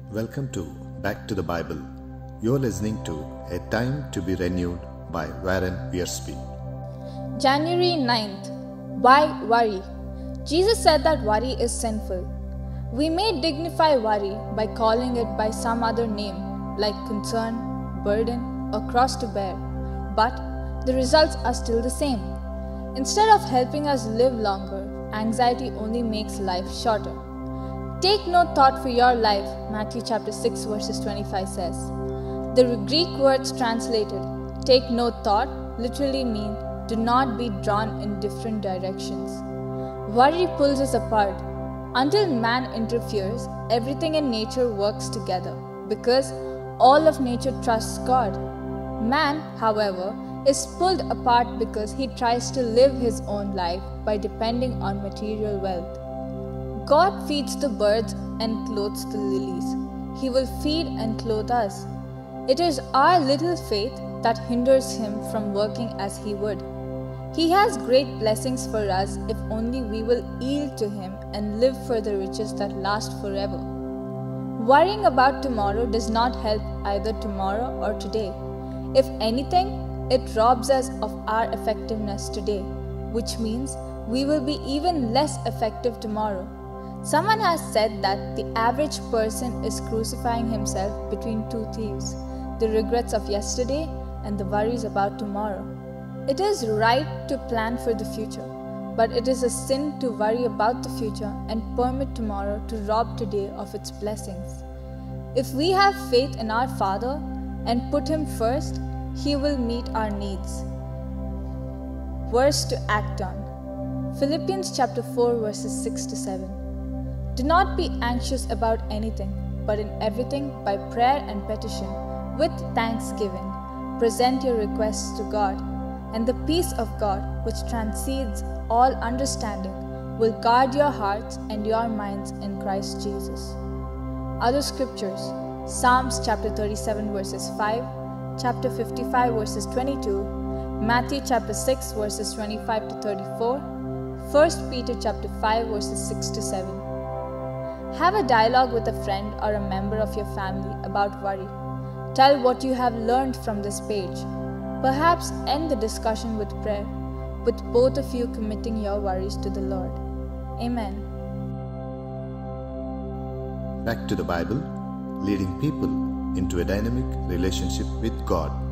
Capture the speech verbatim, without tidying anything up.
Welcome to Back to the Bible. You're listening to A Time to be Renewed by Warren Wiersbe. January ninth. Why worry? Jesus said that worry is sinful. We may dignify worry by calling it by some other name like concern, burden, or cross to bear, but the results are still the same. Instead of helping us live longer, anxiety only makes life shorter. Take no thought for your life, Matthew chapter six verses twenty-five says. The Greek words translated, take no thought, literally mean do not be drawn in different directions. Worry pulls us apart. Until man interferes, everything in nature works together because all of nature trusts God. Man, however, is pulled apart because he tries to live his own life by depending on material wealth. God feeds the birds and clothes the lilies. He will feed and clothe us. It is our little faith that hinders him from working as he would. He has great blessings for us if only we will yield to him and live for the riches that last forever. Worrying about tomorrow does not help either tomorrow or today. If anything, it robs us of our effectiveness today, which means we will be even less effective tomorrow. Someone has said that the average person is crucifying himself between two thieves, the regrets of yesterday and the worries about tomorrow. It is right to plan for the future, but it is a sin to worry about the future and permit tomorrow to rob today of its blessings. If we have faith in our Father and put Him first, He will meet our needs. Verse to act on. Philippians chapter four verses six to seven. Do not be anxious about anything, but in everything by prayer and petition, with thanksgiving, present your requests to God, and the peace of God, which transcends all understanding, will guard your hearts and your minds in Christ Jesus. Other scriptures: Psalms chapter thirty-seven verses five, chapter fifty-five verses twenty-two, Matthew chapter six verses twenty-five to thirty-four, First Peter chapter five verses six to seven. Have a dialogue with a friend or a member of your family about worry. Tell what you have learned from this page. Perhaps end the discussion with prayer, with both of you committing your worries to the Lord. Amen. Back to the Bible, leading people into a dynamic relationship with God.